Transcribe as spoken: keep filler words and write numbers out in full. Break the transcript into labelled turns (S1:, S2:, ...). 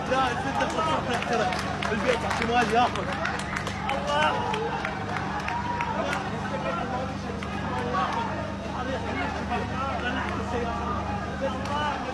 S1: لا الزبده خلصنا ترى البيت احتمال ياخذ. الله الله